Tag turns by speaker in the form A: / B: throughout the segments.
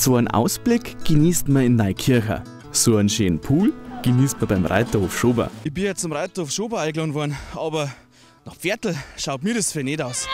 A: So einen Ausblick genießt man in Neukirchen. So einen schönen Pool genießt man beim Reiterhof Schober.
B: Ich bin jetzt zum Reiterhof Schober eingeladen worden, aber nach Pferdl schaut mir das für nicht aus.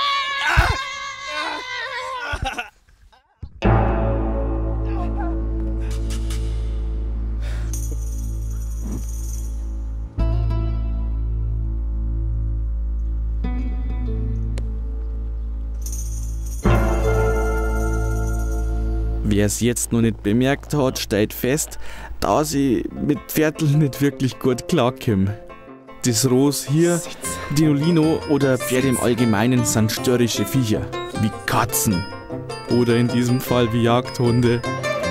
A: Wer es jetzt noch nicht bemerkt hat, stellt fest, dass ich mit Pferdl nicht wirklich gut klarkomme. Das Ross hier, Dinolino oder Pferde im Allgemeinen sind störrische Viecher, wie Katzen oder in diesem Fall wie Jagdhunde.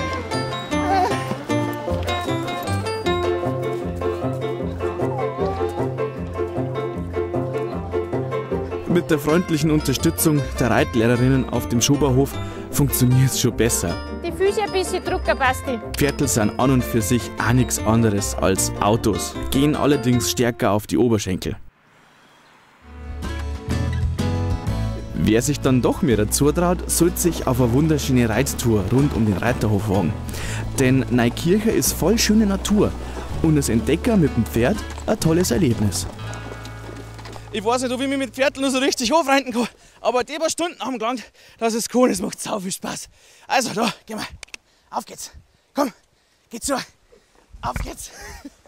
A: Mit der freundlichen Unterstützung der Reitlehrerinnen auf dem Schoberhof funktioniert es schon besser.
C: Die Füße ein bisschen drücken, Basti.
A: Pferdl sind an und für sich auch nichts anderes als Autos, gehen allerdings stärker auf die Oberschenkel. Wer sich dann doch mehr dazu traut, sollte sich auf eine wunderschöne Reittour rund um den Reiterhof wagen. Denn Neukirchen ist voll schöne Natur und als Entdecker mit dem Pferd ein tolles Erlebnis.
B: Ich weiß nicht, ob ich mich mit Pferdl nur so richtig aufreiten kann, aber die paar Stunden haben gelangt, dass es cool ist, macht sau viel Spaß. Also da, geh mal, auf geht's. Komm, geh zu, auf geht's.